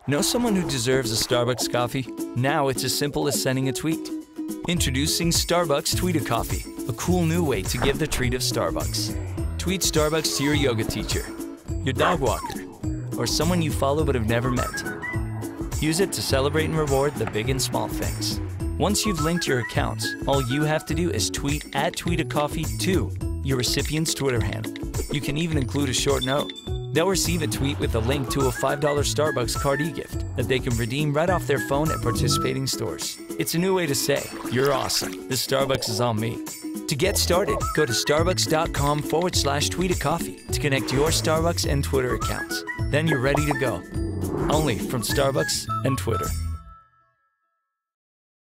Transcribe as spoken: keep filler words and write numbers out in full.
Know someone who deserves a Starbucks coffee? Now it's as simple as sending a tweet. Introducing Starbucks Tweet-a-Coffee, a cool new way to give the treat of Starbucks. Tweet Starbucks to your yoga teacher, your dog walker, or someone you follow but have never met. Use it to celebrate and reward the big and small things. Once you've linked your accounts, all you have to do is tweet at Tweet-a-Coffee to your recipient's Twitter handle. You can even include a short note. They'll receive a tweet with a link to a five dollar Starbucks card e-gift that they can redeem right off their phone at participating stores. It's a new way to say, you're awesome. This Starbucks is on me. To get started, go to starbucks.com forward slash tweet-a-coffee to connect your Starbucks and Twitter accounts. Then you're ready to go. Only from Starbucks and Twitter.